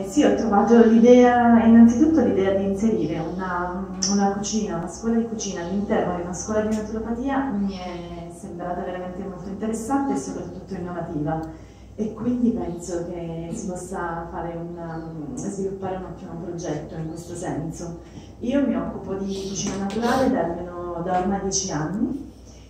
Sì, ho trovato l'idea, innanzitutto l'idea di inserire una cucina, una scuola di cucina all'interno di una scuola di naturopatia mi è sembrata veramente molto interessante e soprattutto innovativa, e quindi penso che si possa sviluppare un ottimo progetto in questo senso. Io mi occupo di cucina naturale da ormai 10 anni.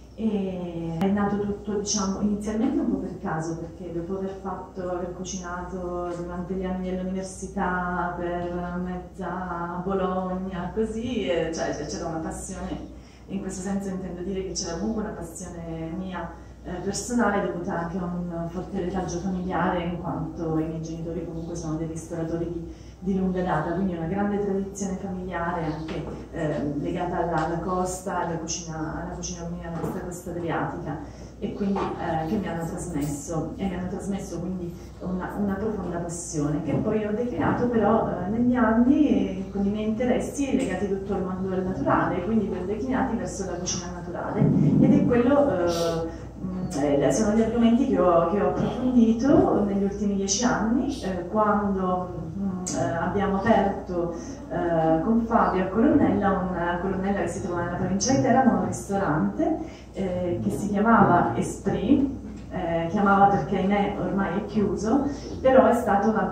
E è nato tutto, diciamo, inizialmente un po' per caso, perché dopo aver cucinato durante gli anni dell'università per mezza Bologna, così, cioè c'era una passione, in questo senso intendo dire che c'era comunque una passione mia personale, dovuta anche a un forte retaggio familiare, in quanto i miei genitori comunque sono dei ristoratori di lunga data, quindi una grande tradizione familiare anche legata alla costa, alla cucina umana, alla nostra costa adriatica, e quindi che mi hanno trasmesso quindi una profonda passione, che poi ho declinato però negli anni con i miei interessi legati tutto al mondo del naturale, quindi li ho declinati verso la cucina naturale, ed è quello. Sono gli argomenti che ho approfondito negli ultimi 10 anni, quando abbiamo aperto con Fabio a Colonnella, che si trova nella provincia di Teramo, un ristorante che si chiamava Esprit. Chiamava perché ahimè ormai è chiuso, però è stata una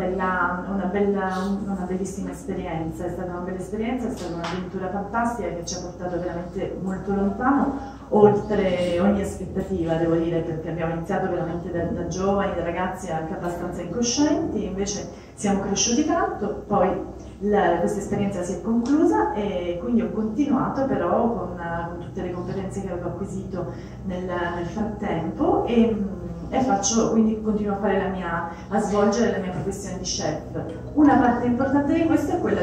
bellissima esperienza, è stata un'avventura fantastica che ci ha portato veramente molto lontano, oltre ogni aspettativa, devo dire, perché abbiamo iniziato veramente da giovani, da ragazzi anche abbastanza incoscienti, invece siamo cresciuti tanto, poi questa esperienza si è conclusa e quindi ho continuato però con tutte le competenze che avevo acquisito nel frattempo, quindi continuo a svolgere la mia professione di chef. Una parte importante di questo è quella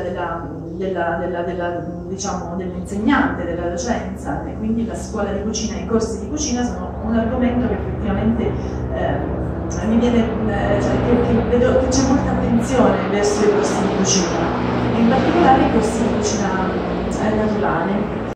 diciamo, dell'insegnante, della docenza, e quindi la scuola di cucina e i corsi di cucina sono un argomento che effettivamente mi viene, che vedo che c'è molta attenzione verso i corsi di cucina, in particolare i corsi di cucina naturale.